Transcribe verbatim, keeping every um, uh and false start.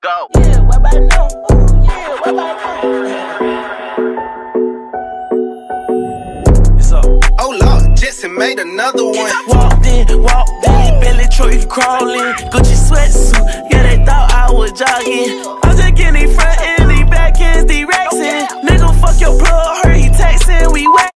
Go. Yeah, what about know? Yeah, what about know? It's up. Oh Lord, Jesse made another one. Walked in, walked in, belly truck crawling, Gucci sweatsuit. Yeah, they thought I was jogging. I'm just getting front end, these back ends, these racks in. Nigga, fuck your plug, heard he texting, we whack.